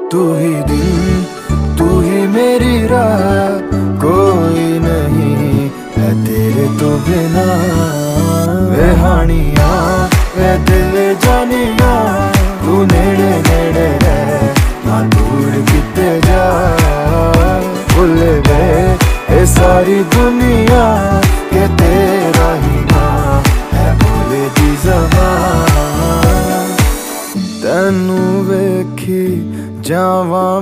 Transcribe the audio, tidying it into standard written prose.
तू ही दिन, तू ही मेरी राह, कोई नहीं है तेरे तो बिना। वे हानिया वे दिल जानिया, तू नेड़े नेड़े रह ना दूर किते जा। भुल गए ये सारी दुनिया के तेरा ही ना है भोले दी ज़बान। तैनू वेखी जावां